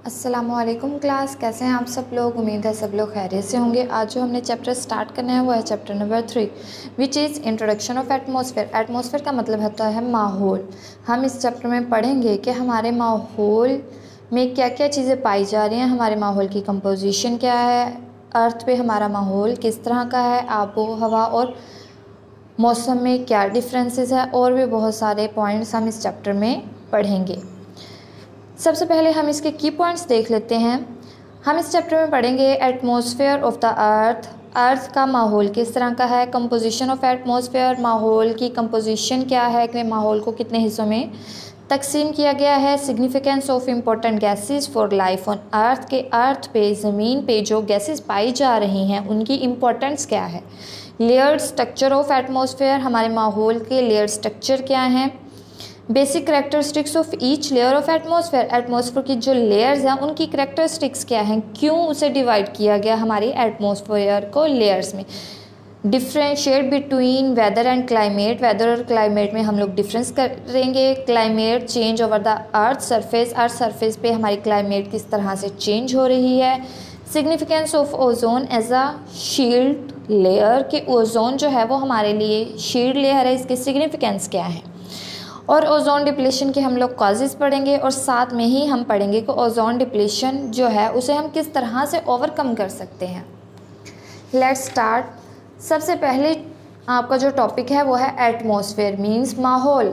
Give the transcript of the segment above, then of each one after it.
अस्सलामुअलैकुम क्लास, कैसे हैं आप सब लोग। उम्मीद है सब लोग खैरियत से होंगे। आज जो हमने चैप्टर स्टार्ट करना है वो है chapter number 3 which is introduction of atmosphere. Atmosphere का मतलब होता है माहौल। हम इस चैप्टर में पढ़ेंगे कि हमारे माहौल में क्या क्या चीज़ें पाई जा रही हैं, हमारे माहौल की कंपोजिशन क्या है, अर्थ पे हमारा माहौल किस तरह का है, आबो हवा और मौसम में क्या डिफरेंसेस है, और भी बहुत सारे पॉइंट्स हम इस चैप्टर में पढ़ेंगे। सबसे पहले हम इसके की पॉइंट्स देख लेते हैं। हम इस चैप्टर में पढ़ेंगे एटमॉस्फेयर ऑफ द अर्थ का माहौल किस तरह का है, कंपोजिशन ऑफ एटमॉस्फेयर, माहौल की कंपोजिशन क्या है, कि माहौल को कितने हिस्सों में तकसीम किया गया है, significance of important gases for life on earth, के अर्थ पे ज़मीन पे जो गैसेस पाई जा रही हैं उनकी इम्पोर्टेंस क्या है, लेयर्ड स्ट्रक्चर ऑफ एटमॉस्फेयर, हमारे माहौल के लेयर्ड स्ट्रक्चर क्या हैं, basic characteristics of each layer of atmosphere, atmosphere की जो लेयर्स हैं उनकी करेक्टरिस्टिक्स क्या हैं, क्यों उसे डिवाइड किया गया हमारी एटमॉस्फेयर को लेयर्स में, differentiate between weather and climate, weather और क्लाइमेट में हम लोग डिफरेंस करेंगे, climate change over the earth surface पे हमारी क्लाइमेट किस तरह से चेंज हो रही है, significance of ozone as a shield layer, कि ओजोन जो है वो हमारे लिए शील्ड लेयर है, इसके सिग्निफिकेंस क्या है, और ओजोन डिप्लेशन के हम लोग कॉजेज़ पढ़ेंगे, और साथ में ही हम पढ़ेंगे कि ओजोन डिप्लेशन जो है उसे हम किस तरह से ओवरकम कर सकते हैं। Let's start. सबसे पहले आपका जो टॉपिक है वो है एटमॉस्फेयर मींस माहौल।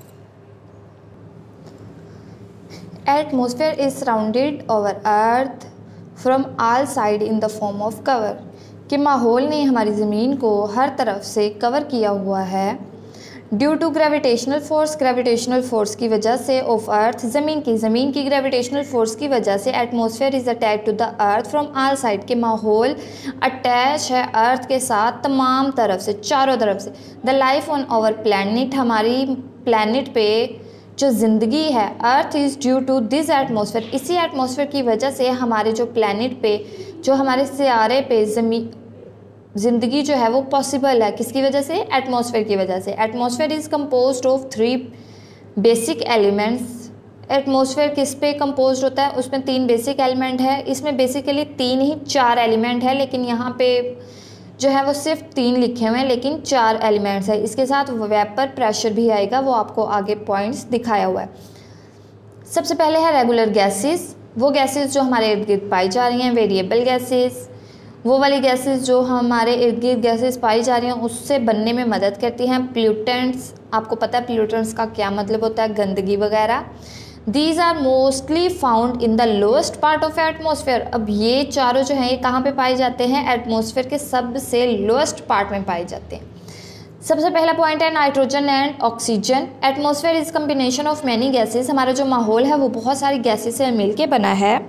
Atmosphere is surrounded over earth from all side in the form of cover, कि माहौल ने हमारी ज़मीन को हर तरफ से कवर किया हुआ है ड्यू टू ग्रेविटेशनल फोर्स की वजह से ऑफ अर्थ, ज़मीन की ग्रेविटेशनल फोर्स की वजह से atmosphere is attach to the earth from all side, के माहौल अटैच है अर्थ के साथ तमाम तरफ से, चारों तरफ से। The life on our planet, हमारी प्लैनेट पे जो ज़िंदगी है, earth is due to this atmosphere, इसी एटमॉस्फेयर की वजह से हमारे जो प्लैनेट पे, जो हमारे सियारे पे ज़िंदगी जो है वो पॉसिबल है। किसकी वजह से? एटमॉस्फेयर की वजह से। Atmosphere is composed of 3 basic elements. Atmosphere किस पे कंपोज्ड होता है? उसमें 3 बेसिक एलिमेंट है। इसमें बेसिकली 3 ही 4 एलिमेंट है, लेकिन यहाँ पे जो है वो सिर्फ 3 लिखे हुए हैं, लेकिन 4 एलिमेंट्स है। इसके साथ वेपर प्रेशर भी आएगा, वो आपको आगे पॉइंट्स दिखाया हुआ है। सबसे पहले है रेगुलर गैसेस, वो गैसेस जो हमारे इर्द गिर्द पाई जा रही हैं। वेरिएबल गैसेस, वो वाली गैसेस जो हमारे इर्द गिर्द गैसेस पाई जा रही हैं उससे बनने में मदद करती हैं। प्लूटेंट्स, आपको पता है प्लूटेंट्स का क्या मतलब होता है, गंदगी वगैरह। These are mostly found in the lowest part of atmosphere. अब ये चारों जो हैं ये कहाँ पे पाए जाते हैं? एटमॉस्फेयर के सबसे लोएस्ट पार्ट में पाए जाते हैं। सबसे पहला पॉइंट है nitrogen and oxygen. Atmosphere is combination of many gases, हमारा जो माहौल है वो बहुत सारी गैसेस से मिलके बना है।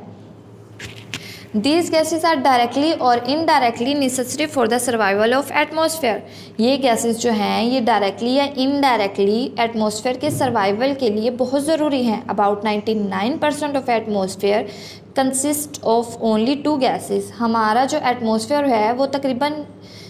These gases are directly और indirectly necessary for the survival of atmosphere। ये गैसेस जो हैं ये डायरेक्टली या इनडायरेक्टली एटमॉस्फेयर के सर्वाइवल के लिए बहुत ज़रूरी हैं। About 99% of atmosphere consist of only 2 gases. हमारा जो एटमॉस्फेयर है वो तकरीबन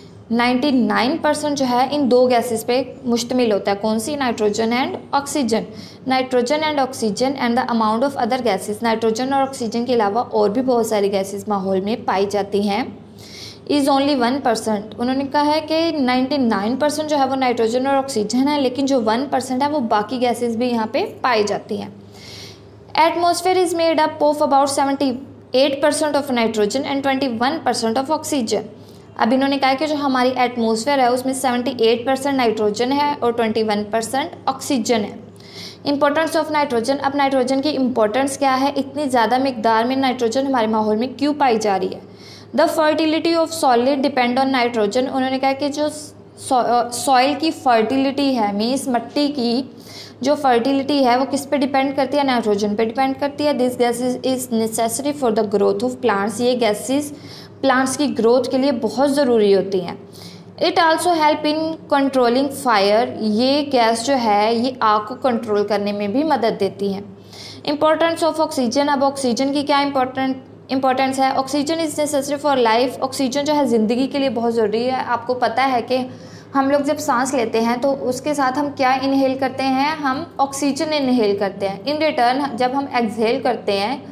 99% जो है इन 2 गैसेस पे मुश्तमिल होता है। कौन सी? Nitrogen and oxygen. Nitrogen and oxygen and the amount of other gases, nitrogen और ऑक्सीजन के अलावा और भी बहुत सारी गैसेस माहौल में पाई जाती हैं, इज़ ओनली 1%। उन्होंने कहा है कि 99% जो है वो नाइट्रोजन और ऑक्सीजन है, लेकिन जो 1% है वो बाकी गैसेस भी यहाँ पे पाई जाती हैं। Atmosphere is made up of about 78% of nitrogen and 21% of oxygen. अब इन्होंने कहा कि जो हमारी एटमॉस्फेयर है उसमें 78% नाइट्रोजन है और 21% ऑक्सीजन है। इंपॉर्टेंस ऑफ नाइट्रोजन, अब नाइट्रोजन की इंपॉर्टेंस क्या है, इतनी ज़्यादा मिकदार में नाइट्रोजन हमारे माहौल में क्यों पाई जा रही है? The fertility of solid depend on nitrogen. उन्होंने कहा कि जो सॉइल की फर्टिलिटी है, मीन्स मिट्टी की जो फर्टिलिटी है वो किस पे डिपेंड करती है? नाइट्रोजन पे डिपेंड करती है। This gases is necessary for the growth of plants, ये गैसेस प्लांट्स की ग्रोथ के लिए बहुत ज़रूरी होती हैं। It also help in controlling fire, ये गैस जो है ये आग को कंट्रोल करने में भी मदद देती है। इंपॉर्टेंस ऑफ ऑक्सीजन, अब ऑक्सीजन की क्या इंपॉर्टेंस है? Oxygen is necessary for life, oxygen जो है ज़िंदगी के लिए बहुत ज़रूरी है। आपको पता है कि हम लोग जब सांस लेते हैं तो उसके साथ हम क्या इनहेल करते हैं? हम ऑक्सीजन इनहेल करते हैं। इन रिटर्न जब हम एक्सहेल करते हैं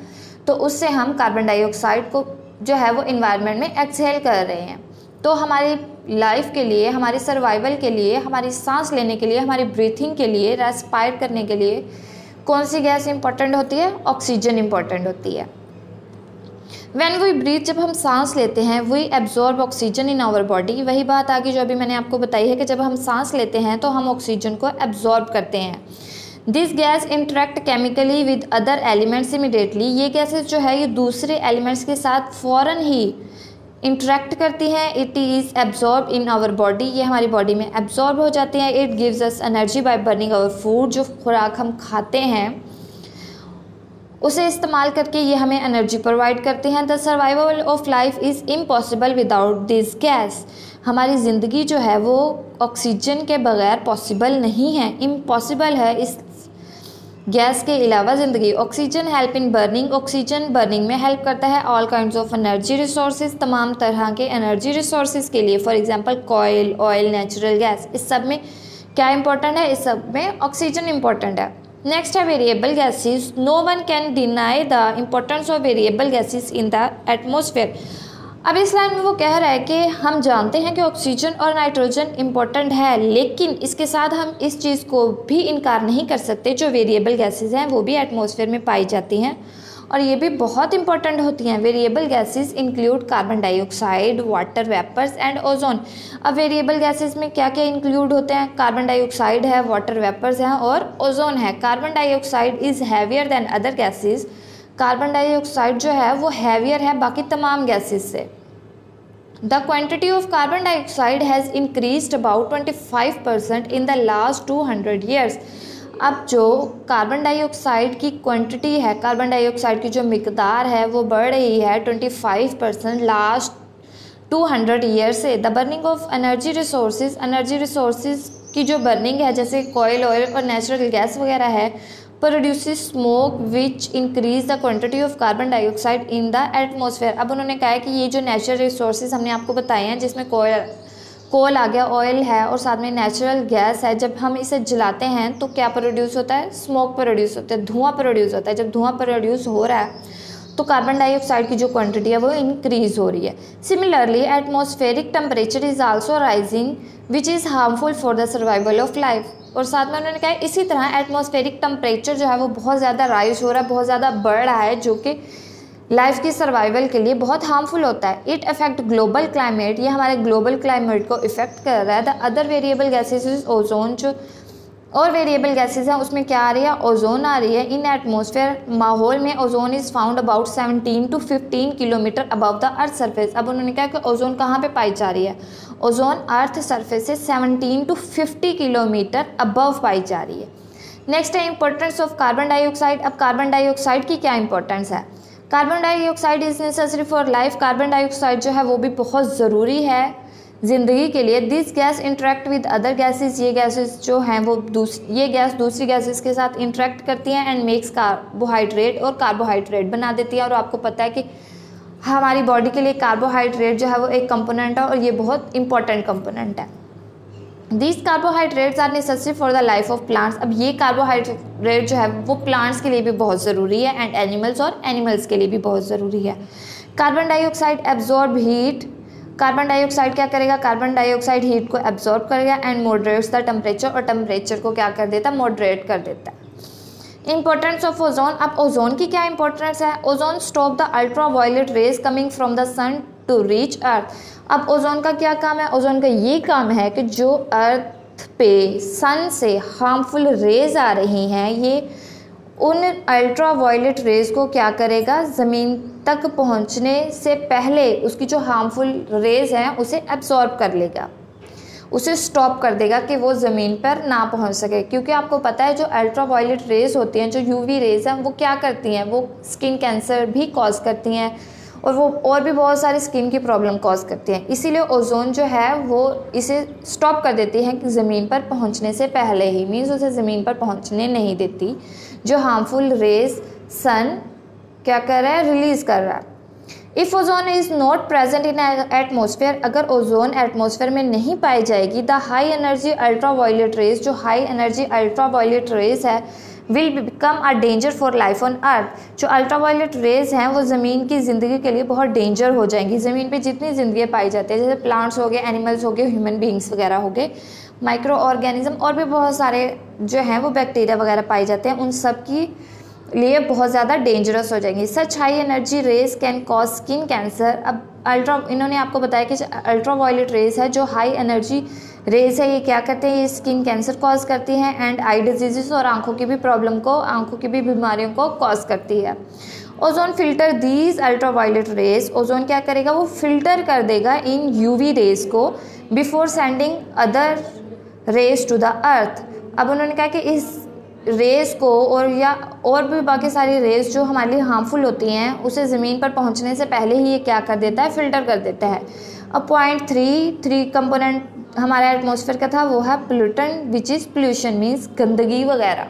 तो उससे हम कार्बन डाइऑक्साइड को जो है वो इन्वायरमेंट में एक्सहेल कर रहे हैं। तो हमारी लाइफ के लिए, हमारी सर्वाइवल के लिए, हमारी सांस लेने के लिए, हमारी ब्रीथिंग के लिए, रेस्पायर करने के लिए कौन सी गैस इंपॉर्टेंट होती है? ऑक्सीजन इंपॉर्टेंट होती है। व्हेन वी ब्रीथ, जब हम सांस लेते हैं, we absorb oxygen in our body. वही बात आगे जो अभी मैंने आपको बताई है कि जब हम सांस लेते हैं तो हम ऑक्सीजन को एब्जॉर्ब करते हैं। This gas interact chemically with other elements immediately. ये गैसेज जो है ये दूसरे एलिमेंट्स के साथ फ़ौरन ही इंटरेक्ट करती हैं। It is absorb in our body, ये हमारी बॉडी में एब्जॉर्ब हो जाती हैं। It gives us energy by burning our food, जो खुराक हम खाते हैं उसे इस्तेमाल करके ये हमें एनर्जी प्रोवाइड करते हैं। The survival of life is impossible without this gas. हमारी ज़िंदगी जो है वो ऑक्सीजन के बगैर पॉसिबल नहीं है, इम्पॉसिबल है इस गैस के अलावा ज़िंदगी। Oxygen help in burning, oxygen burning में हेल्प करता है। All kinds of energy resources, तमाम तरह के एनर्जी रिसोर्सेज के लिए। फॉर एग्जांपल कोयल, ऑयल, नेचुरल गैस, इस सब में क्या इंपॉर्टेंट है? इस सब में ऑक्सीजन इंपॉर्टेंट है। नेक्स्ट है variable gases. No one can deny the importance of variable gases in the atmosphere. अब इस लाइन में वो कह रहा है कि हम जानते हैं कि ऑक्सीजन और नाइट्रोजन इम्पोर्टेंट है, लेकिन इसके साथ हम इस चीज़ को भी इनकार नहीं कर सकते, जो वेरिएबल गैसेस हैं वो भी एटमॉस्फेयर में पाई जाती हैं और ये भी बहुत इंपॉर्टेंट होती हैं। Variable gases include carbon dioxide, water vapours and ozone. अब वेरिएबल गैसेस में क्या क्या इंक्लूड होते हैं? कार्बन डाइऑक्साइड है, वाटर वेपर्स हैं और ओजोन है। Carbon dioxide is heavier than other gases. Carbon dioxide जो है वो हैवियर है बाकी तमाम गैसेस से। The quantity of carbon dioxide has increased about 25% in the last 200 years. अब जो कार्बन डाइऑक्साइड की क्वांटिटी है, कार्बन डाइऑक्साइड की जो मिकदार है वो बढ़ रही है 25% लास्ट 200 ईयर से। The burning of energy resources की जो बर्निंग है, जैसे कोयल, ऑयल और नेचुरल गैस वगैरह है, produces smoke which increase the quantity of carbon dioxide in the atmosphere. अब उन्होंने कहा है कि ये जो नेचुरल रिसोर्सेज हमने आपको बताए हैं, जिसमें कोल आ गया, ऑयल है और साथ में नेचुरल गैस है, जब हम इसे जलाते हैं तो क्या प्रोड्यूस होता है? स्मोक प्रोड्यूस होता है, धुआं प्रोड्यूस होता है। जब धुआं प्रोड्यूस हो रहा है तो कार्बन डाइऑक्साइड की जो क्वांटिटी है वो इंक्रीज हो रही है। Similarly atmospheric temperature is also rising which is harmful for the survival of life. और साथ में उन्होंने कहा इसी तरह एटमॉस्फेरिक टेम्परेचर जो है वो बहुत ज़्यादा राइज हो रहा है, बहुत ज़्यादा बढ़ रहा है, जो कि लाइफ की सर्वाइवल के लिए बहुत हार्मफुल होता है। इट अफेक्ट ग्लोबल क्लाइमेट, ये हमारे ग्लोबल क्लाइमेट को इफेक्ट कर रहा है। The other variable gases is ozone, जो और वेरिएबल गैसेज हैं उसमें क्या आ रही है? ओजोन आ रही है। इन एटमॉस्फेयर, माहौल में ozone is found about 17 to 15 kilometre above the earth surface. अब उन्होंने कहा कि ओजोन कहाँ पे पाई जा रही है? ओजोन अर्थ सरफेस से 17 to 50 किलोमीटर अबव पाई जा रही है। नेक्स्ट है इंपॉर्टेंस ऑफ कार्बन डाइऑक्साइड। अब कार्बन डाइऑक्साइड की क्या इंपॉर्टेंस है? Carbon dioxide is necessary for life. Carbon dioxide जो है वो भी बहुत ज़रूरी है ज़िंदगी के लिए। This gas interact with other gases, ये गैसेस जो हैं वो ये गैस दूसरी गैसेस के साथ इंटरेक्ट करती हैं एंड मेक्स कार्बोहाइड्रेट, और कार्बोहाइड्रेट बना देती है। और आपको पता है कि हमारी बॉडी के लिए कार्बोहाइड्रेट जो है वो एक कंपोनेंट है और ये बहुत इंपॉर्टेंट कंपोनेंट है। This carbohydrates are necessary for the life of plants. अब ये कार्बोहाइड्रेट जो है वो प्लांट्स के लिए भी बहुत ज़रूरी है एंड एनिमल्स, और एनिमल्स के लिए भी बहुत ज़रूरी है। Carbon dioxide absorb heat. Carbon dioxide क्या करेगा? कार्बन डाइऑक्साइड हीट को एब्जॉर्ब करेगा एंड मॉडरेट्स द टेम्परेचर, और टेम्परेचर को क्या कर देता है? मॉडरेट कर देता है। Importance of ozone. अब ओजोन की क्या इंपॉर्टेंस है? Ozone stop the ultra violet rays coming from the sun to reach earth. अब ओजोन का क्या काम है? ओजोन का ये काम है कि जो अर्थ पे सन से हार्मफुल रेज आ रही हैं, ये उन अल्ट्रा वायलेट रेज को क्या करेगा? ज़मीन तक पहुंचने से पहले उसकी जो हार्मफुल रेज हैं उसे एब्जॉर्ब कर लेगा, उसे स्टॉप कर देगा कि वो ज़मीन पर ना पहुंच सके। क्योंकि आपको पता है जो अल्ट्रा वायलेट रेज होती हैं, जो यूवी रेज हैं, वो क्या करती हैं? वो स्किन कैंसर भी कॉज करती हैं और वो और भी बहुत सारी स्किन की प्रॉब्लम कॉज करती हैं। इसीलिए ओजोन जो है वो इसे स्टॉप कर देती है कि ज़मीन पर पहुंचने से पहले ही, मीन्स उसे ज़मीन पर पहुंचने नहीं देती जो हार्मफुल रेज सन क्या कर रहा है? रिलीज़ कर रहा है। If ozone is not present in atmosphere, अगर ओजोन एटमॉस्फेयर में नहीं पाई जाएगी, the high energy ultra violet rays, जो high energy ultra violet rays है, will become a danger for life on earth. जो अल्ट्रावायलेट रेज हैं वो ज़मीन की ज़िंदगी के लिए बहुत डेंजर हो जाएंगी। ज़मीन पे जितनी ज़िंदगी पाई जाती है, जैसे प्लांट्स हो गए, एनिमल्स हो गए, ह्यूमन बींग्स वगैरह हो गए, माइक्रो ऑर्गेनिज्म और भी बहुत सारे जो हैं वो बैक्टीरिया वगैरह पाए जाते हैं, उन सब की लिए बहुत ज़्यादा डेंजरस हो जाएंगी। Such high energy rays can cause skin cancer. अब इन्होंने आपको बताया कि अल्ट्रावायलेट रेज है जो हाई एनर्जी रेज है, ये क्या करते हैं, ये स्किन कैंसर कॉज करती हैं एंड आई डिजीज़ और आंखों की भी प्रॉब्लम को, आंखों की भी बीमारियों को कॉज करती है। Ozone filter these ultraviolet rays, ozone क्या करेगा, वो फिल्टर कर देगा इन यूवी रेज को before sending other rays to the earth. अब उन्होंने कहा कि इस रेज को और भी बाकी सारी रेज जो हमारे लिए हार्मफुल होती हैं उसे ज़मीन पर पहुंचने से पहले ही ये क्या कर देता है, फिल्टर कर देता है। अब पॉइंट 3 कंपोनेंट हमारे एटमॉस्फेयर का था, वो है pollutant which is pollution means गंदगी वगैरह।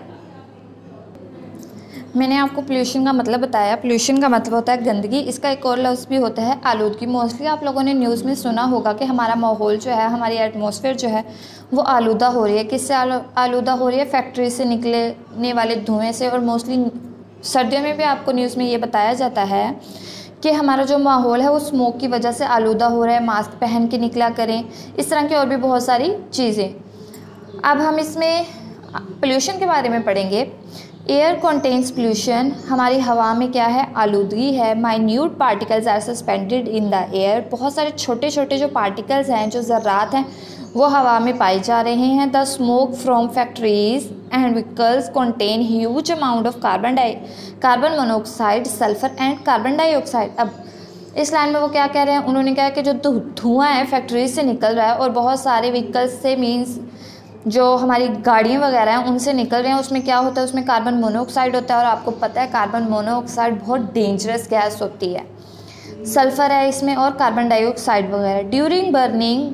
मैंने आपको पोल्यूशन का मतलब बताया। पोल्यूशन का मतलब होता है गंदगी। इसका एक और लफ्ज़ भी होता है आलूदगी। मोस्टली आप लोगों ने न्यूज़ में सुना होगा कि हमारा माहौल जो है, हमारी एटमॉस्फेयर जो है वो आलूदा हो रही है। किससे आलूदा हो रही है? फैक्ट्री से निकलने वाले धुएँ से। और मोस्टली सर्दियों में भी आपको न्यूज़ में ये बताया जाता है कि हमारा जो माहौल है वो स्मोक की वजह से आलूदा हो रहा है, मास्क पहन के निकला करें, इस तरह की और भी बहुत सारी चीज़ें। अब हम इसमें पोल्यूशन के बारे में पढ़ेंगे। एयर कंटेन्स पोल्यूशन, हमारी हवा में क्या है, आलूदगी है। Minute particles are suspended in the air, बहुत सारे छोटे छोटे जो पार्टिकल्स हैं, जो ज़र्रात हैं, वो हवा में पाए जा रहे हैं। The smoke from factories and vehicles contain huge amount of carbon monoxide, sulphur and carbon dioxide. अब इस लाइन में वो क्या कह रहे हैं, उन्होंने कहा कि जो धुआं है फैक्ट्रीज से निकल रहा है और बहुत सारे व्हीकल्स से, मीन्स जो हमारी गाड़ियाँ वगैरह हैं उनसे निकल रहे हैं, उसमें क्या होता है, उसमें कार्बन मोनोऑक्साइड होता है। और आपको पता है कार्बन मोनोऑक्साइड बहुत डेंजरस गैस होती है। सल्फ़र है इसमें और कार्बन डाइऑक्साइड वगैरह। ड्यूरिंग बर्निंग,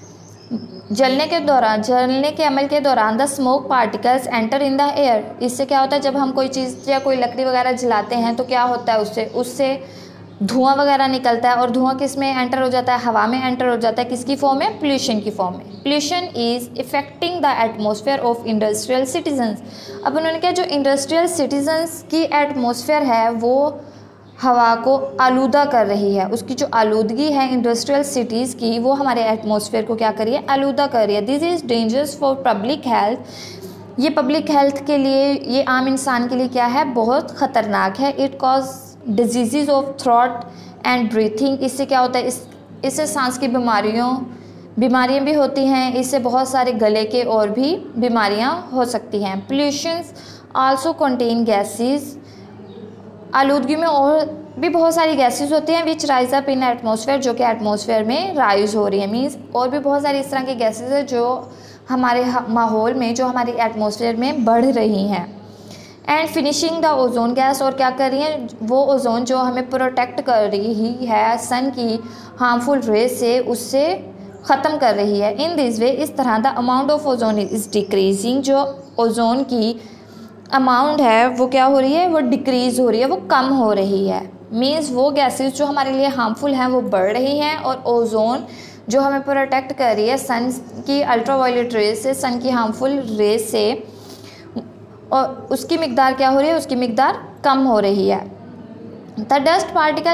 जलने के अमल के दौरान the smoke particles enter in the air. इससे क्या होता है, जब हम कोई चीज़ या कोई लकड़ी वगैरह जलाते हैं तो क्या होता है, उससे धुआं वगैरह निकलता है और धुआं किस में एंटर हो जाता है, हवा में एंटर हो जाता है। किसकी फॉर्म में? पोल्यूशन की फॉर्म में। Pollution is affecting the atmosphere of industrial citizens. अब उन्होंने कहा जो इंडस्ट्रियल सिटीजन्स की एटमॉस्फेयर है वो हवा को आलूदा कर रही है। उसकी जो आलूदगी है इंडस्ट्रियल सिटीज़ की, वो हमारे एटमॉस्फेयर को क्या कर रही है, आलूदा कर रही है। This is dangerous for public health. ये पब्लिक हेल्थ के लिए, ये आम इंसान के लिए क्या है, बहुत ख़तरनाक है। It cause disease of throat and breathing. इससे क्या होता है, इससे सांस की बीमारियाँ भी होती हैं। इससे बहुत सारे गले के और भी बीमारियाँ हो सकती हैं। Pollutions also contain gases. आलूदगी में और भी बहुत सारी गैसेस होती हैं which rise up in atmosphere, जो कि एटमॉस्फेयर में राइज हो रही है। मीन्स और भी बहुत सारी इस तरह की गैसेस है जो हमारे माहौल में, जो हमारी एटमॉस्फेयर में बढ़ रही हैं। And finishing the ozone gas, और क्या कर रही है, वो ओजोन जो हमें प्रोटेक्ट कर रही है सन की हार्मफुल रेज से, उससे ख़त्म कर रही है। इन दिस वे, इस तरह the amount of ozone is decreasing. जो ओजोन की अमाउंट है वो क्या हो रही है, वो डिक्रीज़ हो रही है, वो कम हो रही है। मीन्स वो गैसेस जो हमारे लिए हार्मफुल हैं वो बढ़ रही हैं और ओजोन जो हमें प्रोटेक्ट कर रही है सन की अल्ट्रावायलेट रेज से, सन की हार्मफुल रेज से, और उसकी मिकदार क्या हो रही है, उसकी मिकदार कम हो रही है। The dust particle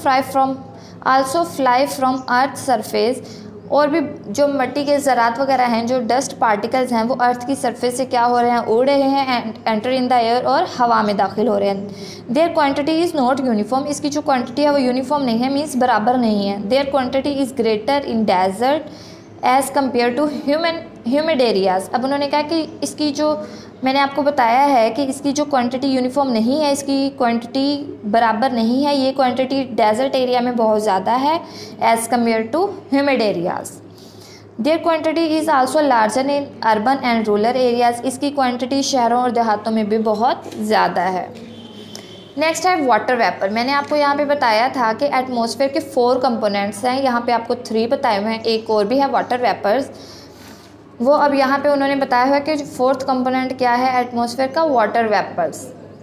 also fly from earth surface. और भी जो मिट्टी के ज़रात वगैरह हैं, जो डस्ट पार्टिकल्स हैं, वो अर्थ की सरफेस से क्या हो रहे हैं, उड़ रहे हैं, एंटर इन द एयर, और हवा में दाखिल हो रहे हैं। Their quantity is not uniform. इसकी जो क्वांटिटी है वो यूनिफॉर्म नहीं है, मीन्स बराबर नहीं है। Their quantity is greater in desert as compare to humid areas. अब उन्होंने कहा कि इसकी जो, मैंने आपको बताया है कि इसकी जो क्वांटिटी यूनिफॉर्म नहीं है, इसकी क्वांटिटी बराबर नहीं है, ये क्वांटिटी डेजर्ट एरिया में बहुत ज़्यादा है as compare to humid areas. Their quantity is also larger in urban and rural areas. इसकी क्वांटिटी शहरों और देहातों में भी बहुत ज़्यादा है। नेक्स्ट है वाटर वेपर। मैंने आपको यहाँ पे बताया था कि एटमॉस्फेयर के 4 कंपोनेंट्स हैं, यहाँ पे आपको 3 बताए हुए हैं, एक और भी है वाटर वेपर्स। वो अब यहाँ पे उन्होंने बताया हुआ है कि 4th कंपोनेंट क्या है एटमॉस्फेयर का, water vapours.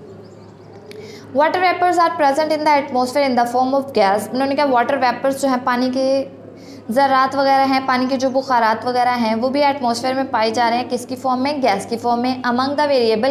Water vapours are present in the atmosphere in the form of gas. उन्होंने कहा वाटर वेपर्स जो है पानी के ज़रात वगैरह हैं, पानी के जो बुखारात वगैरह हैं वो भी एटमॉस्फेयर में पाए जा रहे हैं। किसकी फॉर्म में? गैस की फॉर्म में। अमंग द वेरिएबल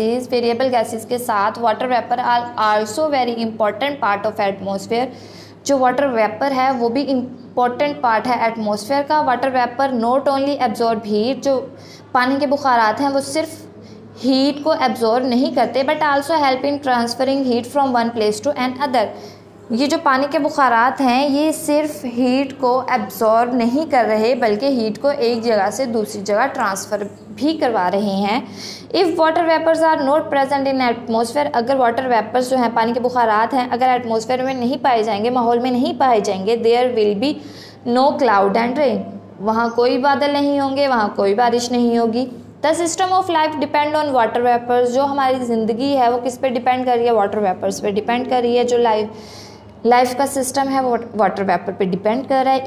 गैसेस के साथ water vapour are also very important part of atmosphere. जो वाटर वेपर है वो भी इम्पॉर्टेंट पार्ट है एटमॉस्फेयर का। Water vapour not only absorb heat, जो पानी के बुखारात हैं वो सिर्फ हीट को एब्जॉर्ब नहीं करते but also help in transferring heat from one place to another. ये जो पानी के बुखारात हैं ये सिर्फ हीट को एब्जॉर्ब नहीं कर रहे बल्कि हीट को एक जगह से दूसरी जगह ट्रांसफ़र भी करवा रहे हैं। If water vapours are not present in atmosphere, अगर वाटर वेपर्स जो हैं पानी के बुखारात हैं अगर एटमॉस्फेयर में नहीं पाए जाएंगे, माहौल में नहीं पाए जाएंगे, there will be no cloud and rain, वहाँ कोई बादल नहीं होंगे, वहाँ कोई बारिश नहीं होगी। The system of life depend on water vapours, जो हमारी ज़िंदगी है वो किस पे डिपेंड कर रही है? वाटर वेपर्स पे डिपेंड कर रही है। जो लाइफ का सिस्टम है वो वाटर वेपर पे डिपेंड कर रहा है।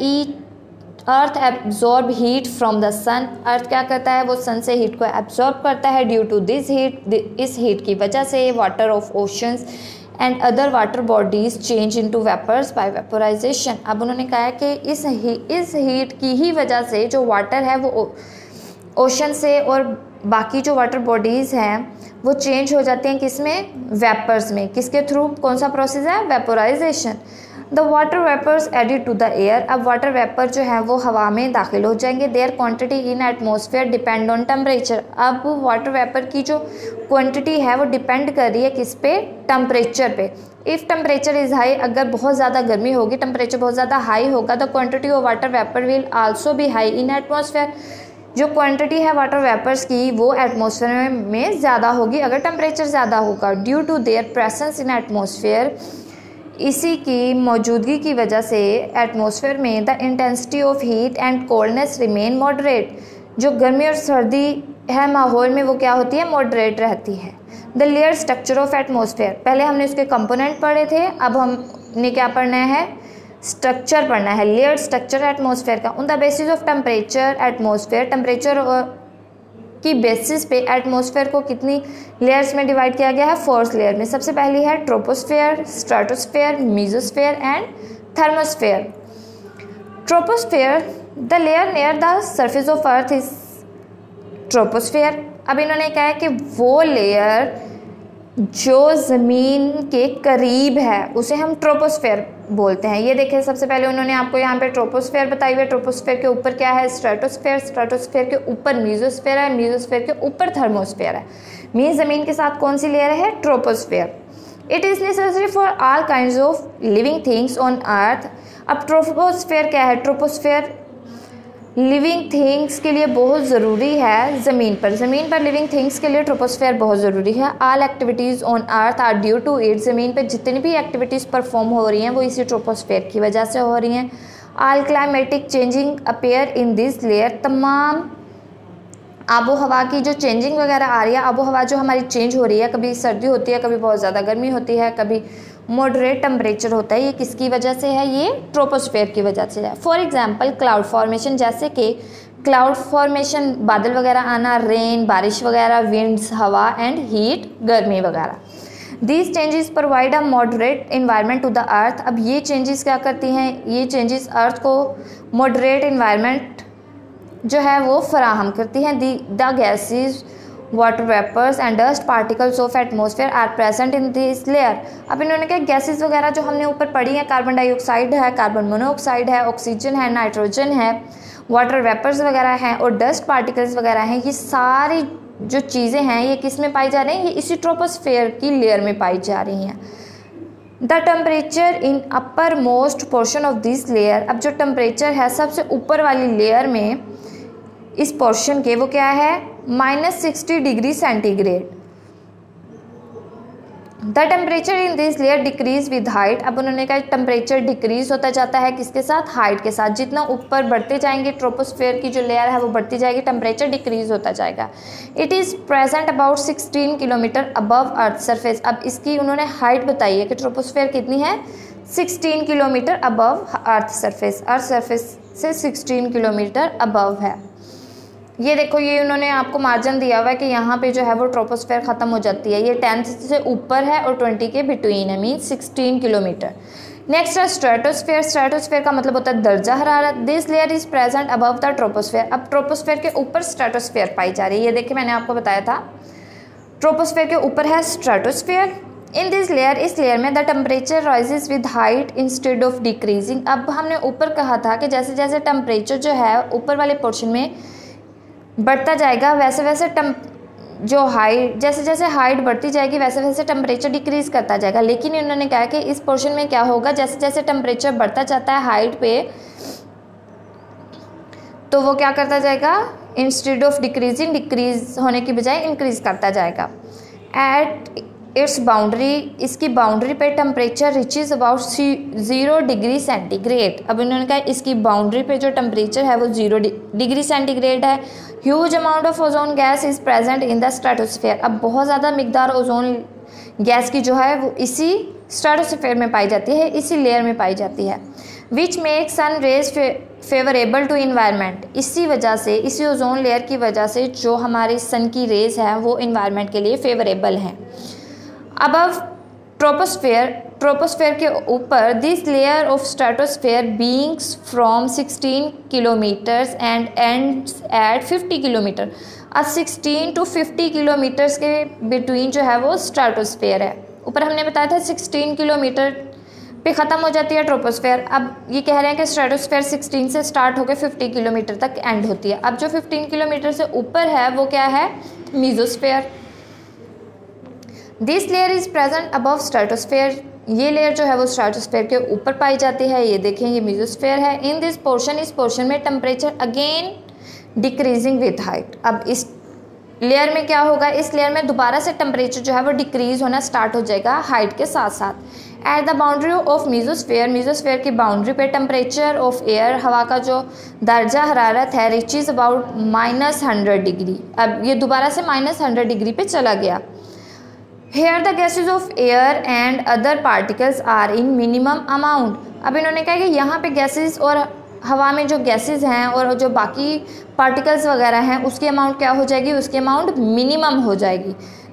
Earth absorb heat from the sun, earth क्या करता है? वो सन से हीट को एब्जॉर्ब करता है। ड्यू टू दिस हीट, इस हीट की वजह से water of oceans and other water bodies change into vapours by vaporisation. अब उन्होंने कहा है कि इस हीट की ही वजह से जो वाटर है वो ओशन से और बाकी जो वाटर बॉडीज़ हैं वो चेंज हो जाती हैं किस में? वेपर्स में। किसके थ्रू? कौन सा प्रोसेस है? Vaporisation. The water vapours added to the air, अब वाटर वेपर जो है वो हवा में दाखिल हो जाएंगे। Their quantity in atmosphere depend on temperature, अब वाटर वेपर की जो क्वांटिटी है वो डिपेंड कर रही है किस पे? टेम्परेचर पे। इफ़ टेम्परेचर इज़ हाई, अगर बहुत ज़्यादा गर्मी होगी, टेम्परेचर बहुत ज़्यादा हाई होगा, the quantity of water vapour will also be high in atmosphere, जो क्वांटिटी है वाटर वेपर्स की वो एटमॉस्फेयर में ज़्यादा होगी अगर टेम्परेचर ज़्यादा होगा। Due to their presence in atmosphere, इसी की मौजूदगी की वजह से एटमॉस्फेयर में the intensity of heat and coldness remain moderate, जो गर्मी और सर्दी है माहौल में वो क्या होती है? मॉडरेट रहती है। The layer structure of atmosphere, पहले हमने उसके कंपोनेंट पढ़े थे, अब हमने क्या पढ़ना है? स्ट्रक्चर पढ़ना है, लेयर स्ट्रक्चर एटमॉस्फेयर का। On the basis of temperature atmosphere, temperature की बेसिस पे एटमॉस्फेयर को कितनी लेयर्स में डिवाइड किया गया है? 4 लेयर में। सबसे पहली है troposphere, stratosphere, mesosphere and thermosphere. Troposphere, the layer near the surface of earth is troposphere. अब इन्होंने कहा है कि वो लेयर जो ज़मीन के करीब है उसे हम ट्रोपोस्फेयर बोलते हैं। ये देखें, सबसे पहले उन्होंने आपको यहाँ पे ट्रोपोस्फेयर बताई हुई है। ट्रोपोस्फेयर के ऊपर क्या है? स्ट्रेटोस्फेयर, स्ट्रेटोस्फेयर के ऊपर मेसोस्फेयर है, मेसोस्फेयर के ऊपर थर्मोस्फेयर है। मीन ज़मीन के साथ कौन सी लेयर है? Troposphere. It is necessary for all kinds of living things on earth. अब ट्रोपोस्फेयर क्या है? ट्रोपोस्फेयर लिविंग थिंग्स के लिए बहुत ज़रूरी है। ज़मीन पर लिविंग थिंग्स के लिए ट्रोपोस्फेयर बहुत ज़रूरी है। All activities on earth are due to it, ज़मीन पर जितनी भी एक्टिविटीज़ परफॉर्म हो रही हैं वो इसी ट्रोपोस्फेयर की वजह से हो रही हैं। All climatic changing appear in this layer, तमाम आबो हवा की जो चेंजिंग वगैरह आ रही है, आबो हवा जो हमारी चेंज हो रही है, कभी सर्दी होती है, कभी बहुत ज़्यादा गर्मी होती है, कभी मॉडरेट टेम्परेचर होता है, ये किसकी वजह से है? ये ट्रोपोस्फेयर की वजह से है। फॉर एग्जांपल क्लाउड फॉर्मेशन, जैसे कि क्लाउड फॉर्मेशन, बादल वगैरह आना, रेन, बारिश वगैरह, विंड्स, हवा एंड हीट, गर्मी वगैरह। These changes provide a moderate environment to the earth. अब ये चेंजेस क्या करती हैं? ये चेंजेस अर्थ को मॉडरेट इन्वायरमेंट जो है वो फराहम करती हैं। The gases, water vapours and dust particles of atmosphere are present in this layer. अब इन्होंने कहा गैसेज वगैरह जो हमने ऊपर पढ़ी है, कार्बन डाइऑक्साइड है, कार्बन मोनोऑक्साइड है, ऑक्सीजन है, नाइट्रोजन है, वाटर वेपर्स वगैरह हैं और डस्ट पार्टिकल्स वगैरह हैं, ये सारी जो चीज़ें हैं ये किस में पाई जा रही हैं? ये इसी ट्रोपोस्फेयर की लेयर में पाई जा रही हैं। The temperature in upper most portion of this layer, अब जो टेम्परेचर है सबसे ऊपर वाली लेयर में इस पोर्शन के, वो क्या है? -60 degree centigrade. The temperature in this layer decrease with height. अब उन्होंने कहा टेम्परेचर डिक्रीज होता जाता है किसके साथ? हाइट के साथ। जितना ऊपर बढ़ते जाएंगे ट्रोपोस्फेयर की जो लेयर है वो बढ़ती जाएगी, टेम्परेचर डिक्रीज होता जाएगा। It is present about 16 kilometre above earth surface. अब इसकी उन्होंने हाइट बताई है कि ट्रोपोस्फेयर कितनी है? 16 किलोमीटर अबव अर्थ सरफेस से 16 किलोमीटर अबव है। ये देखो, ये उन्होंने आपको मार्जिन दिया हुआ है कि यहाँ पे जो है वो ट्रोपोस्फेयर ख़त्म हो जाती है। ये 10 से ऊपर है और 20 के बिटवीन है, मीन 16 किलोमीटर। नेक्स्ट है स्ट्रेटोस्फेयर। स्ट्रेटोस्फेयर का मतलब होता है दर्जा हरारत। This layer is present above the troposphere. अब ट्रोपोस्फेयर के ऊपर स्ट्रेटोस्फेयर पाई जा रही है। ये देखिए मैंने आपको बताया था ट्रोपोस्फेयर के ऊपर है स्ट्रेटोस्फेयर। इन दिस लेयर, इस लेयर में the temperature rises with height instead of decreasing. अब हमने ऊपर कहा था कि जैसे जैसे टेम्परेचर जो है ऊपर वाले पोर्शन में बढ़ता जाएगा वैसे वैसे जो हाइट, जैसे जैसे हाइट बढ़ती जाएगी वैसे वैसे टेम्परेचर डिक्रीज करता जाएगा। लेकिन इन्होंने कहा कि इस पोर्शन में क्या होगा, जैसे जैसे टेम्परेचर बढ़ता जाता है हाइट पे, तो वो क्या करता जाएगा, इंस्टेड ऑफ डिक्रीजिंग, डिक्रीज होने की बजाय इंक्रीज करता जाएगा। एट इट्स बाउंड्री, इसकी बाउंड्री पे temperature reaches about 0 degree centigrade. अब इन्होंने कहा इसकी बाउंड्री पे जो टेम्परेचर है वो 0 डिग्री सेंटीग्रेड है। Huge amount of ozone gas is present in the stratosphere. अब बहुत ज़्यादा मिकदार ओजोन गैस की जो है वो इसी स्ट्रेटोस्फेयर में पाई जाती है, इसी लेयर में पाई जाती है। Which make sun rays favourable to environment. इसी वजह से, इसी ओजोन लेयर की वजह से जो हमारी सन की रेज हैं वो इन्वायरमेंट के लिए फेवरेबल हैं। अबव ट्रोपोस्फेयर, ट्रोपोस्फेयर के ऊपर this layer of stratosphere beings from 16 kilometres and ends at 50 kilometre. अब 16 to 50 किलोमीटर्स के बिटवीन जो है वो स्ट्रेटोस्फेयर है। ऊपर हमने बताया था 16 किलोमीटर पे ख़त्म हो जाती है ट्रोपोस्फेयर। अब ये कह रहे हैं कि स्ट्रेटोस्फेयर 16 से स्टार्ट होकर 50 किलोमीटर तक एंड होती है। अब जो 15 किलोमीटर से ऊपर है वो क्या है, mesosphere. This layer is present above stratosphere. ये लेयर जो है वो स्ट्रेटोस्फेयर के ऊपर पाई जाती है। ये देखें ये मीजोस्फेयर है। इन दिस पोर्शन, इस पोर्शन में temperature again decreasing with height. अब इस लेयर में क्या होगा, इस लेयर में दोबारा से टेम्परेचर जो है वो डिक्रीज होना स्टार्ट हो जाएगा हाइट के साथ साथ। At the boundary of mesosphere, mesosphere की बाउंड्री पे टेम्परेचर ऑफ एयर, हवा का जो दर्जा हरारत है, रिचेज अबाउट -100 डिग्री। अब ये दोबारा से -100 डिग्री पे चला गया। Here the gases of air and other particles are in minimum amount। अब इन्होंने कहा कि यहाँ पे गैसेस और हवा में जो गैसेस हैं और जो बाकी पार्टिकल्स वगैरह हैं उसकी अमाउंट क्या हो जाएगी, उसकी अमाउंट मिनिमम हो जाएगी।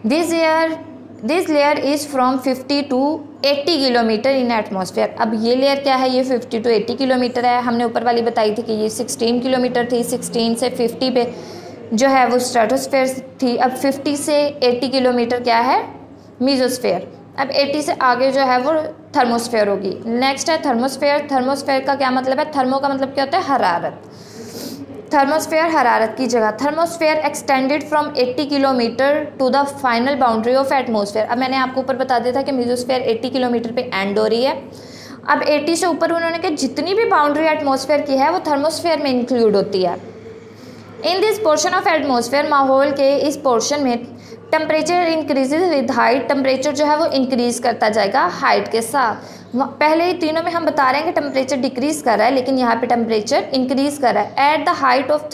This layer is from 50 to 80 kilometre in atmosphere. अब ये लेयर क्या है, ये 50 to 80 किलोमीटर है। हमने ऊपर वाली बताई थी कि ये 16 किलोमीटर थी। 16 से 50 पे जो है वो स्ट्रेटोस्फेयर थी। अब 50 से 80 किलोमीटर क्या है, मीजोस्फेयर। अब 80 से आगे जो है वो थर्मोस्फेयर होगी। नेक्स्ट है थर्मोस्फेयर। थर्मोस्फेयर का क्या मतलब है, थर्मो का मतलब क्या होता है, हरारत। थर्मोस्फेयर हरारत की जगह। Thermosphere extended from 80 kilometre to the final boundary of atmosphere. अब मैंने आपको ऊपर बता दिया था कि मीजोस्फेयर 80 किलोमीटर पे एंड हो रही है। अब 80 से ऊपर उन्होंने कहा जितनी भी बाउंड्री एटमोस्फेयर की है वो थर्मोस्फेयर में इंक्लूड होती है। In this portion of atmosphere, माहौल के इस पोर्शन में temperature increases with height. Temperature जो है वो इंक्रीज करता जाएगा हाइट के साथ। पहले ही तीनों में हम बता रहे हैं कि टेम्परेचर डिक्रीज कर रहा है, लेकिन यहाँ पे टेम्परेचर इंक्रीज कर रहा है। At the height of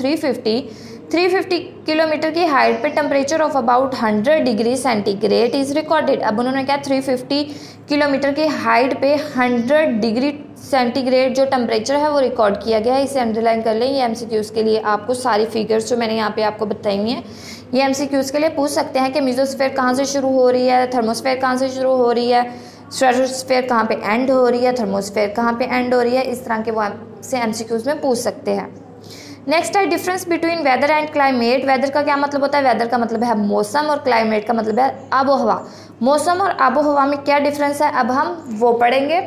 350 kilometre की हाइट पे temperature of about 100 degree centigrade is recorded. अब उन्होंने क्या 350 किलोमीटर की हाइट पे 100 डिग्री सेंटीग्रेड जो टेम्परेचर है वो रिकॉर्ड किया गया है। इसे अंडरलाइन कर लें। ये एमसीक्यूज़ के लिए आपको सारी फिगर्स जो मैंने यहाँ पे आपको बताई हुई हैं ये एमसीक्यूज़ के लिए पूछ सकते हैं कि मीजोस्फेयर कहाँ से शुरू हो रही है, थर्मोस्फेयर कहाँ से शुरू हो रही है, स्ट्रेटोस्फेयर कहाँ पे एंड हो रही है, थर्मोस्फेयर कहाँ पे एंड हो रही है। इस तरह के वो से एमसीक्यूज़ में पूछ सकते हैं। नेक्स्ट है difference between weather and climate. Weather का क्या मतलब होता है, वेदर का मतलब है मौसम और क्लाइमेट का मतलब है आबो हवा। मौसम और आबो हवा में क्या डिफरेंस है अब हम वो पढ़ेंगे।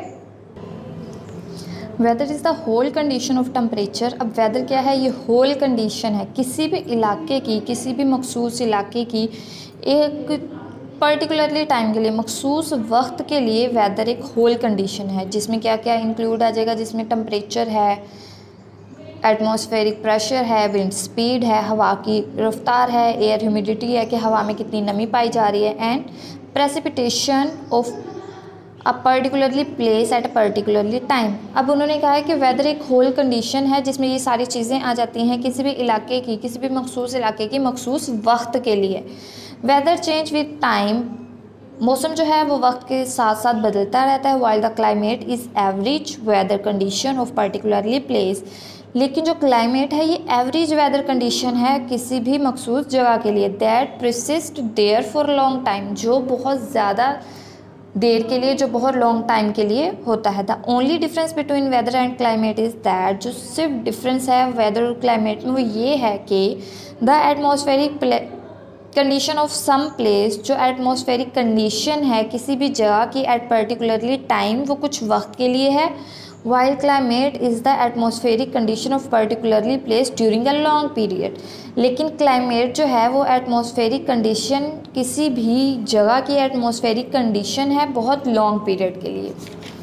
Weather is the whole condition of temperature. अब वेदर क्या है, ये होल कंडीशन है किसी भी इलाके की, किसी भी मखसूस इलाके की एक पर्टिकुलरली टाइम के लिए, मखसूस वक्त के लिए वेदर एक होल कंडीशन है जिसमें क्या क्या इंक्लूड आ जाएगा, जिसमें टेम्परेचर है, एटमॉस्फेरिक प्रेशर है, विंड स्पीड है, हवा की रफ्तार है, एयर ह्यूमिडिटी है कि हवा में कितनी नमी पाई जा रही है, and precipitation of a particularly place at a particularly time. अब उन्होंने कहा है कि वेदर एक होल कंडीशन है जिसमें ये सारी चीज़ें आ जाती हैं किसी भी इलाके की, किसी भी मखसूस इलाके की मखसूस वक्त के लिए। वेदर चेंज विद टाइम, मौसम जो है वो वक्त के साथ साथ बदलता रहता है। While the climate is average weather condition of particularly place. लेकिन जो क्लाइमेट है ये एवरेज वेदर कंडीशन है किसी भी मखसूस जगह के लिए। That persist there for long time, जो बहुत ज़्यादा देर के लिए, जो बहुत लॉन्ग टाइम के लिए होता है। The only difference between weather and climate is that, जो सिर्फ डिफरेंस है वेदर और क्लाइमेट में वो ये है कि the atmospheric condition of some place, जो एटमॉस्फेरिक कंडीशन है किसी भी जगह की एट पर्टिकुलरली टाइम, वो कुछ वक्त के लिए है। While climate is the atmospheric condition of particularly place during a long period. लेकिन क्लाइमेट जो है वो एटमॉस्फेरिक कंडीशन, किसी भी जगह की एटमॉस्फेरिक कंडीशन है बहुत लॉन्ग पीरियड के लिए।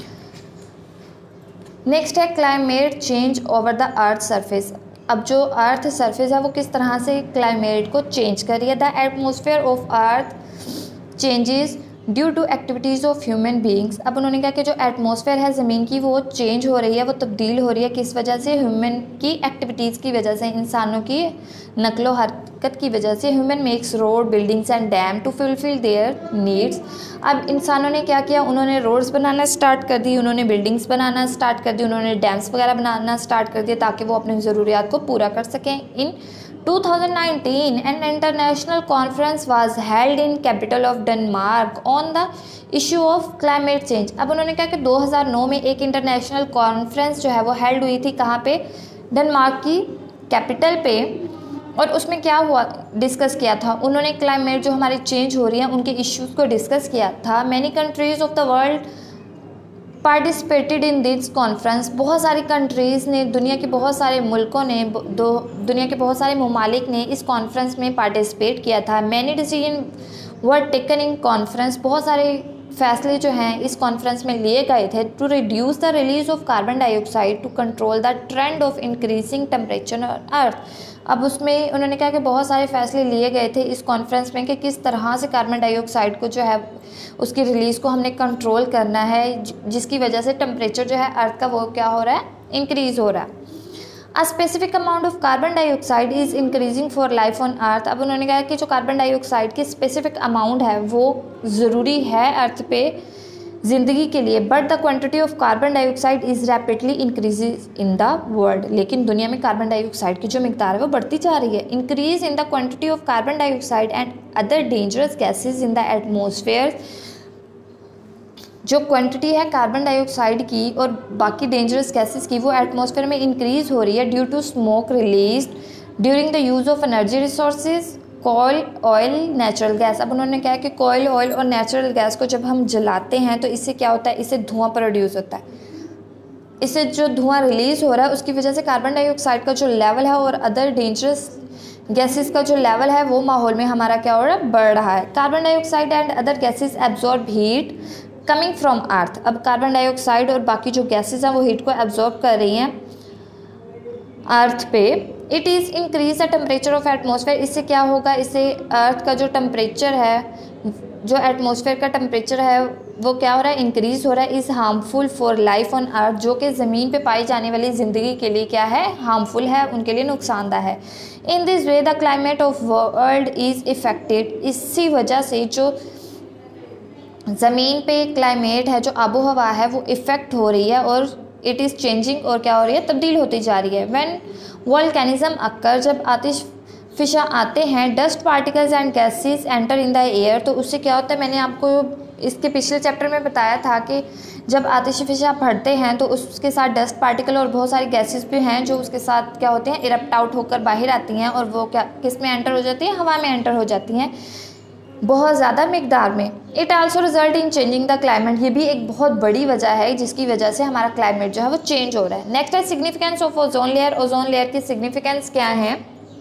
नेक्स्ट है climate change over the earth surface. अब जो अर्थ सरफेस है वो किस तरह से क्लाइमेट को चेंज कर रही है। The atmosphere of earth changes due to activities of human beings. अब उन्होंने कहा कि जो एटमॉस्फेयर है ज़मीन की वो चेंज हो रही है, वो तब्दील हो रही है, किस वजह से? ह्यूमन की एक्टिविटीज़ की वजह से, इंसानों की नकलो हरकत की वजह से। Human makes road, buildings and dam to fulfil their needs. अब इंसानों ने क्या किया? उन्होंने रोड्स बनाना स्टार्ट कर दी, उन्होंने बिल्डिंग्स बनाना स्टार्ट कर दी, उन्होंने डैम्स वगैरह बनाना स्टार्ट कर दिया ताकि वो अपनी ज़रूरियात को पूरा कर सकें। इन 2019 an international conference was held in capital of Denmark on the issue of climate change। अब उन्होंने कहा कि 2009 में एक इंटरनेशनल कॉन्फ्रेंस जो है वो हेल्ड हुई थी, कहाँ पे? डेनमार्क की कैपिटल पे। और उसमें क्या हुआ, डिस्कस किया था उन्होंने क्लाइमेट जो हमारी चेंज हो रही है उनके इश्यूज़ को डिस्कस किया था। Many countries of the world participated in this conference. बहुत सारी कंट्रीज़ ने, दुनिया के बहुत सारे मुल्कों ने, दुनिया के बहुत सारे ममालिक ने इस कॉन्फ्रेंस में पार्टिसिपेट किया था। Many decision were taken in conference. बहुत सारे फैसले जो हैं इस कॉन्फ्रेंस में लिए गए थे। To reduce the release of carbon dioxide, to control the trend of increasing temperature on earth. अब उसमें उन्होंने कहा कि बहुत सारे फैसले लिए गए थे इस कॉन्फ्रेंस में कि किस तरह से कार्बन डाइऑक्साइड को जो है उसकी रिलीज़ को हमने कंट्रोल करना है, जिसकी वजह से टेम्परेचर जो है अर्थ का वो क्या हो रहा है? इंक्रीज़ हो रहा है। A specific amount of carbon dioxide is increasing for life on earth. अब उन्होंने कहा कि जो कार्बन डाइऑक्साइड की स्पेसिफिक अमाउंट है वो ज़रूरी है अर्थ पे ज़िंदगी के लिए। But the quantity of carbon dioxide is rapidly increases in the world. लेकिन दुनिया में कार्बन डाइऑक्साइड की जो मिकदार है वो बढ़ती जा रही है। Increase in the quantity of carbon dioxide and other dangerous gases in the atmosphere. जो क्वांटिटी है कार्बन डाइऑक्साइड की और बाकी डेंजरस गैसेस की वो एटमॉस्फेयर में इंक्रीज़ हो रही है due to smoke release during the use of energy resources, coal, oil, natural gas. अब उन्होंने कहा कि कोयल, ऑयल और नेचुरल गैस को जब हम जलाते हैं तो इससे क्या होता है? इससे धुआं प्रोड्यूस होता है। इससे जो धुआं रिलीज़ हो रहा है उसकी वजह से कार्बन डाइऑक्साइड का जो लेवल है और अदर डेंजरस गैसेस का जो लेवल है वो माहौल में हमारा क्या हो रहा है? बढ़ रहा है। Carbon dioxide and other gases absorb heat coming from earth. अब कार्बन डाइऑक्साइड और बाकी जो गैसेस हैं वो हीट को एब्जॉर्ब कर रही हैं अर्थ पे। It is increase the temperature of atmosphere. इससे क्या होगा? इससे अर्थ का जो टेम्परेचर है, जो एटमॉस्फेयर का टेम्परेचर है वो क्या हो रहा है? इंक्रीज़ हो रहा है। Is harmful for life on earth, जो कि ज़मीन पे पाई जाने वाली ज़िंदगी के लिए क्या है? हार्मफुल है, उनके लिए नुकसानदा है। In this way the climate of world is affected. इसी वजह से जो ज़मीन पे क्लाइमेट है, जो आबो हवा है वो इफ़ेक्ट हो रही है और इट इज़ चेंजिंग, और क्या हो रही है? तब्दील होती जा रही है। व्हेन वोल्केनिज्म अक्कर, जब आतिशफिशा आते हैं, dust particles and gases enter in the air, तो उससे क्या होता है? मैंने आपको इसके पिछले चैप्टर में बताया था कि जब आतिशफिशा फटते हैं तो उसके साथ डस्ट पार्टिकल और बहुत सारी गैसेस भी हैं जो उसके साथ क्या होते हैं? इरप्ट आउट होकर बाहर आती हैं और वो क्या किस में एंटर हो जाती हैं? हवा में एंटर हो जाती हैं बहुत ज़्यादा मिकदार में। It also result in changing the climate. ये भी एक बहुत बड़ी वजह है जिसकी वजह से हमारा क्लाइमेट जो है वो चेंज हो रहा है। नेक्स्ट है significance of ozone layer. Ozone layer की सिग्निफिकेंस क्या है?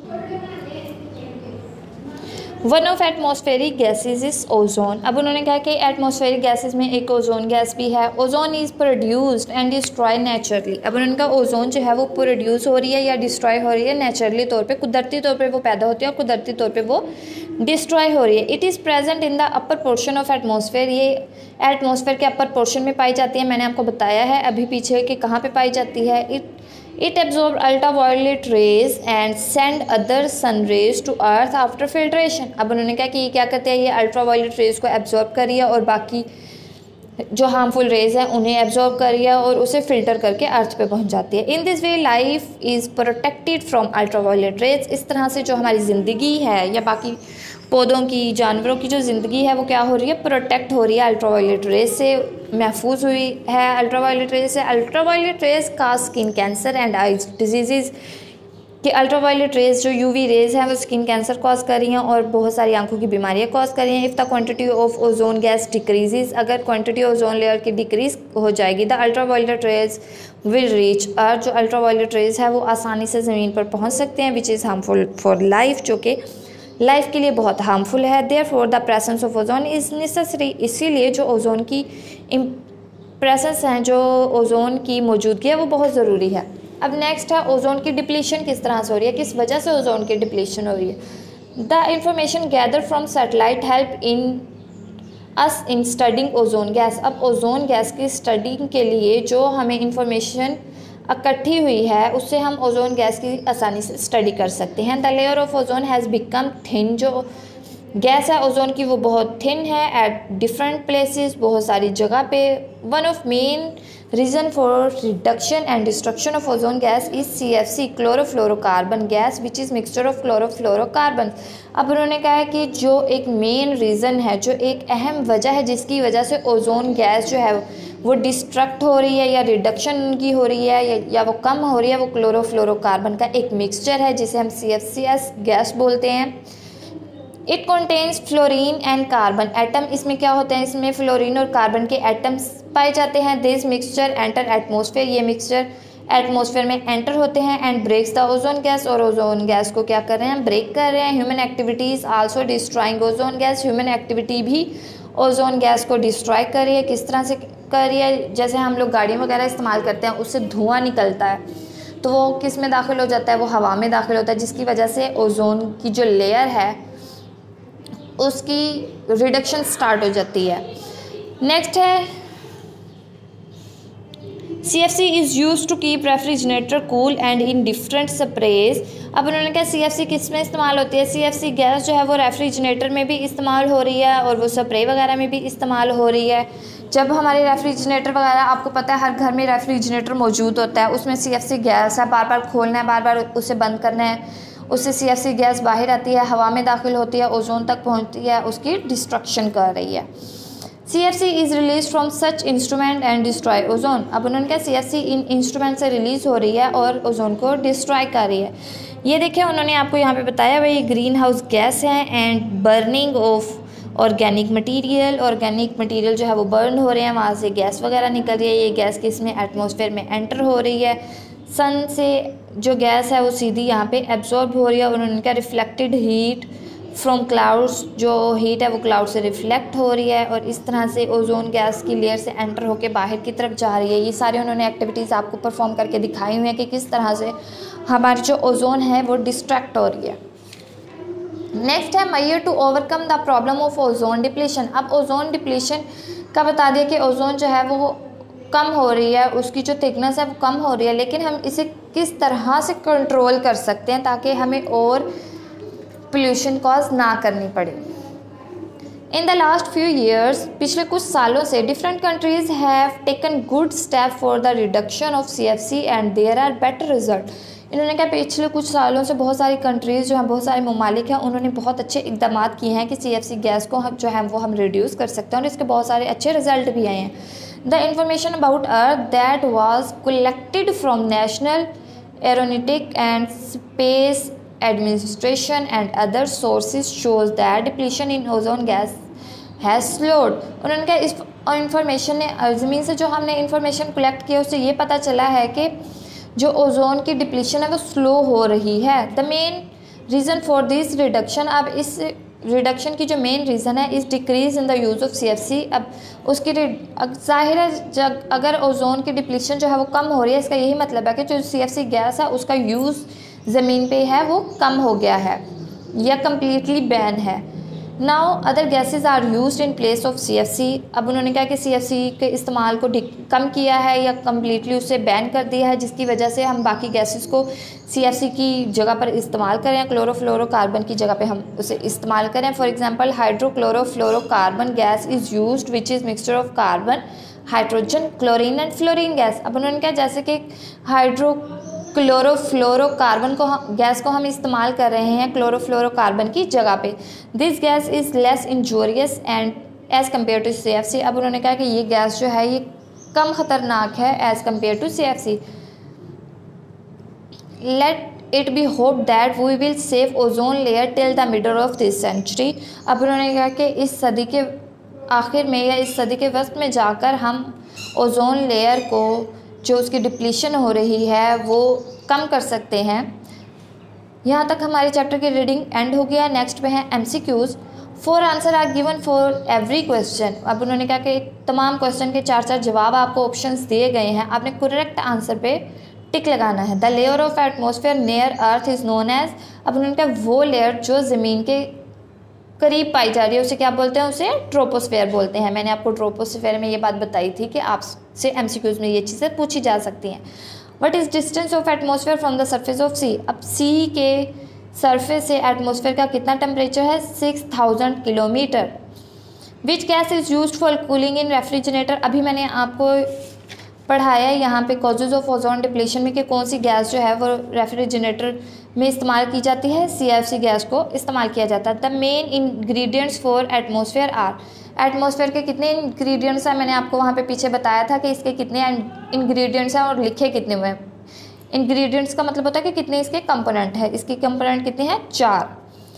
One of atmospheric gases is ozone. अब उन्होंने कहा कि एटमॉस्फेरिक गैसेज में एक ओजोन गैस भी है। Ozone is produced and destroy naturally. अब उन्होंने कहा ओजोन जो है वो प्रोड्यूस हो रही है या डिस्ट्रॉय हो रही है नेचुरली तौर पे, कुदरती तौर पे वो पैदा होती है और कुदरती तौर पे वो डिस्ट्रॉय हो रही है। It is present in the upper portion of atmosphere. ये एटमॉस्फेयर के अपर पोर्शन में पाई जाती है। मैंने आपको बताया है अभी पीछे कि कहाँ पे पाई जाती है। It absorb ultraviolet rays and send other sun rays to earth after filtration. अब उन्होंने कहा कि ये क्या करते हैं? ये अल्ट्रावायलेट रेज को एब्जॉर्ब कर रही है और बाकी जो हार्मफुल रेज हैं उन्हें एब्जॉर्ब कर रही है और उसे फिल्टर करके अर्थ पे पहुंच जाती है। In this way life is protected from ultraviolet rays. इस तरह से जो हमारी ज़िंदगी है या बाकी पौधों की, जानवरों की जो ज़िंदगी है वो क्या हो रही है, प्रोटेक्ट हो रही है अल्ट्रावायलेट रेज से, महफूज हुई है अल्ट्रावायलेट रेज से। अल्ट्रावायलेट रेज का skin cancer and eyes disease कि अल्ट्रावायलेट रेज जो यूवी रेज हैं वो स्किन कैंसर कॉज कर रही हैं और बहुत सारी आंखों की बीमारियां कॉज कर रही हैं। If the quantity of ozone gas decreases, अगर क्वांटिटी ओजोन लेयर की डिक्रीज हो जाएगी, the ultraviolet rays will reach earth. जो अल्ट्रावायलेट रेज है वो आसानी से ज़मीन पर पहुंच सकते हैं, which is harmful for life, जो कि लाइफ के लिए बहुत हार्मफुल है। Therefore the presence of ozone is necessary. इसीलिए जो ओजोन की प्रेजेंस है, जो ओजोन की मौजूदगी है वो बहुत ज़रूरी है। अब नेक्स्ट है ओजोन की डिप्लीशन किस तरह से हो रही है, किस वजह से ओजोन की डिप्लीशन हो रही है। The information gather from satellite help in us in studying ozone gas. अब ओजोन गैस की स्टडिंग के लिए जो हमें इंफॉर्मेशन इकट्ठी हुई है उससे हम ओजोन गैस की आसानी से स्टडी कर सकते हैं। The layer of ozone has become thin. जो गैस है ओजोन की वो बहुत थिन है एट डिफरेंट प्लेसेस, बहुत सारी जगह पे। One of main reason for reduction and destruction of ozone gas is CFC, chlorofluorocarbon gas, which is mixture of chlorofluorocarbon. अब उन्होंने कहा है कि जो एक मेन रीज़न है, जो एक अहम वजह है जिसकी वजह से ओजोन गैस जो है वो डिस्ट्रक्ट हो रही है या रिडक्शन उनकी हो रही है या वो कम हो रही है, वो क्लोरोफ्लोरोकार्बन का एक मिक्सचर है जिसे हम CFCS गैस बोलते हैं। It contains fluorine and carbon atom. इसमें क्या होते हैं, इसमें फ्लोरीन और कार्बन के एटम्स पाए जाते हैं। दिस मिक्सचर एंटर एटमॉस्फेयर, ये मिक्सचर एटमॉस्फेयर में एंटर होते हैं and breaks the ozone gas, और ओजोन गैस को क्या कर रहे हैं, ब्रेक कर रहे हैं। Human activities also destroying ozone gas. Human activity भी ओजोन गैस को डिस्ट्रॉय कर रही है। किस तरह से कर रही है, जैसे हम लोग गाड़ियाँ वगैरह इस्तेमाल करते हैं उससे धुआं निकलता है तो वो किस में दाखिल हो जाता है, वो हवा में दाखिल होता है, जिसकी वजह से ओजोन की जो लेयर है उसकी रिडक्शन स्टार्ट हो जाती है। नेक्स्ट है CFC is use to keep refrigerator cool and in different sprays. अब उन्होंने कहा CFC किस में इस्तेमाल होती है, CFC गैस जो है वो रेफ्रिजरेटर में भी इस्तेमाल हो रही है और वो स्प्रे वगैरह में भी इस्तेमाल हो रही है। जब हमारे रेफ्रिजरेटर वगैरह, आपको पता है हर घर में रेफ्रिजरेटर मौजूद होता है, उसमें CFC गैस है, बार बार खोलना है, बार बार उसे बंद करना है, उससे CFC गैस बाहर आती है, हवा में दाखिल होती है, ओजोन तक पहुंचती है, उसकी डिस्ट्रक्शन कर रही है। CFC is release from such instrument and destroy ozone. अब उन्होंने कहा CFC इन इंस्ट्रूमेंट से रिलीज़ हो रही है और ओजोन को डिस्ट्रॉय कर रही है। ये देखिए उन्होंने आपको यहाँ पे बताया भाई ग्रीन हाउस गैस है and burning of organic material जो है वो बर्न हो रहे हैं, वहाँ से गैस वगैरह निकल रही है। ये गैस किस में, एटमॉस्फेयर में एंटर हो रही है। सन से जो गैस है वो सीधी यहाँ पे एब्जॉर्ब हो रही है। उन्होंने कहा रिफ्लेक्टेड हीट फ्रॉम क्लाउड्स, जो हीट है वो क्लाउड से रिफ्लेक्ट हो रही है और इस तरह से ओजोन गैस की लेयर से एंटर होकर बाहर की तरफ जा रही है। ये सारे उन्होंने एक्टिविटीज़ आपको परफॉर्म करके दिखाई हुई हैं कि किस तरह से हमारी जो ओजोन है वो डिस्ट्रैक्ट हो रही है। नेक्स्ट है measure to overcome the problem of ozone depletion. अब ओजोन डिप्लीशन का बता दिया कि ओजोन जो है वो कम हो रही है, उसकी जो थिकनेस है वो कम हो रही है, लेकिन हम इसे किस तरह से कंट्रोल कर सकते हैं ताकि हमें और पोल्यूशन कॉज ना करनी पड़े। In the last few years, पिछले कुछ सालों से different countries have taken good step for the reduction of CFC and there are better result. इन्होंने कहा पिछले कुछ सालों से बहुत सारी कंट्रीज़ जो हैं, बहुत सारे ममालिक हैं, उन्होंने बहुत अच्छे इकदाम किए हैं कि CFC गैस को हम जो है वो हम रिड्यूस कर सकते हैं और इसके बहुत सारे अच्छे रिजल्ट भी आए हैं। The information about earth that was collected from national aeronautic and space administration and other sources shows that depletion in ozone gas has slowed. उन्होंने कहा इस इंफॉर्मेशन ने, ज़मीन से जो हमने इंफॉर्मेशन कलेक्ट किया उससे ये पता चला है कि जो ओजोन की डिप्लीशन है वो स्लो हो रही है। The main reason for this reduction, अब इस रिडक्शन की जो मेन रीज़न है is decrease in the use of CFC। अब उसकी ज़ाहिर है जब अगर ओजोन की डिप्लीशन जो है वो कम हो रही है, इसका यही मतलब है कि जो CFC गैस है उसका यूज़ ज़मीन पे है वो कम हो गया है या कम्प्लीटली बैन है। Now other gases are used in place of CFC। अब उन्होंने कहा कि CFC के इस्तेमाल को कम किया है या कम्प्लीटली उससे बैन कर दिया है, जिसकी वजह से हम बाकी गैसेस को CFC की जगह पर इस्तेमाल करें, क्लोरोफ्लोरोकार्बन की जगह पे हम उसे इस्तेमाल करें। For example hydrochlorofluorocarbon gas is used which is mixture of carbon, hydrogen, chlorine and fluorine gas. अब उन्होंने कहा जैसे कि क्लोरोफ्लोरोकार्बन को गैस को हम इस्तेमाल कर रहे हैं क्लोरोफ्लोरोकार्बन की जगह पे। This gas is less injurious and as compare to CFC। अब उन्होंने कहा कि ये गैस जो है ये कम ख़तरनाक है as compare to CFC। Let it be hope that we will save ozone layer till the middle of this century. अब उन्होंने कहा कि इस सदी के आखिर में या इस सदी के वक्त में जाकर हम ओजोन लेयर को जो उसकी डिप्लीशन हो रही है वो कम कर सकते हैं। यहाँ तक हमारे चैप्टर की रीडिंग एंड हो गया। नेक्स्ट पे है MCQs। 4 answer are given for every question. अब उन्होंने कहा कि तमाम क्वेश्चन के 4 जवाब आपको ऑप्शंस दिए गए हैं, आपने करेक्ट आंसर पे टिक लगाना है। The layer of atmosphere near earth is known as. अब उन्होंने कहा वो लेयर जो ज़मीन के करीब पाई जा रही है उसे क्या बोलते हैं, उसे ट्रोपोस्फेयर बोलते हैं। मैंने आपको ट्रोपोस्फेयर में ये बात बताई थी कि आपसे MCQs में ये चीज़ें पूछी जा सकती हैं। What is distance of atmosphere from the surface of sea. अब सी के सरफेस से एटमॉस्फेयर का कितना टेम्परेचर है, 6000 kilometre. Which gas is used for cooling in refrigerator. अभी मैंने आपको पढ़ाया है यहाँ पे कॉजेज ऑफ ओजोन डिप्लीशन में कि कौन सी गैस जो है वो रेफ्रिजरेटर में इस्तेमाल की जाती है, CFC गैस को इस्तेमाल किया जाता है। The main ingredients for atmosphere are. एटमॉस्फेयर के कितने इंग्रेडिएंट्स हैं, मैंने आपको वहाँ पे पीछे बताया था कि इसके कितने इंग्रेडिएंट्स हैं और लिखे कितने हुए हैं। इंग्रेडिएंट्स का मतलब होता है कि कितने इसके कंपोनेंट है। इसके कंपोनेंट कितने हैं, 4।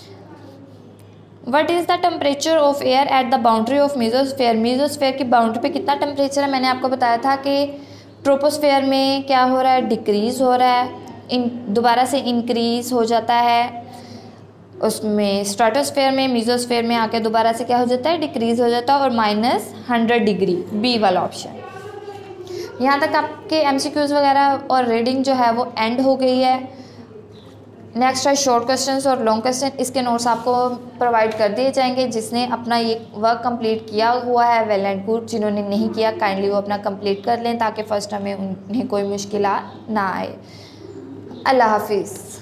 What is the temperature of air at the boundary of mesosphere. Mesosphere की बाउंड्री पे कितना टेम्परेचर है, मैंने आपको बताया था कि ट्रोपोस्फेयर में क्या हो रहा है, डिक्रीज़ हो रहा है, दोबारा से इंक्रीज़ हो जाता है। उसमें स्ट्रेटोस्फेयर में, मीजोस्फेयर में आके दोबारा से क्या हो जाता है, डिक्रीज़ हो जाता है और -100 डिग्री, बी वाला ऑप्शन। यहाँ तक आपके MCQs वगैरह और रीडिंग जो है वो एंड हो गई है। नेक्स्ट है शॉर्ट क्वेश्चंस और लॉन्ग क्वेश्चन। इसके नोट्स आपको प्रोवाइड कर दिए जाएंगे। जिसने अपना ये वर्क कंप्लीट किया हुआ है वेल एंड गुड, जिन्होंने नहीं किया काइंडली वो अपना कंप्लीट कर लें ताकि फर्स्ट टर्म में उन्हें कोई मुश्किल ना आए। अल्लाह हाफिज़।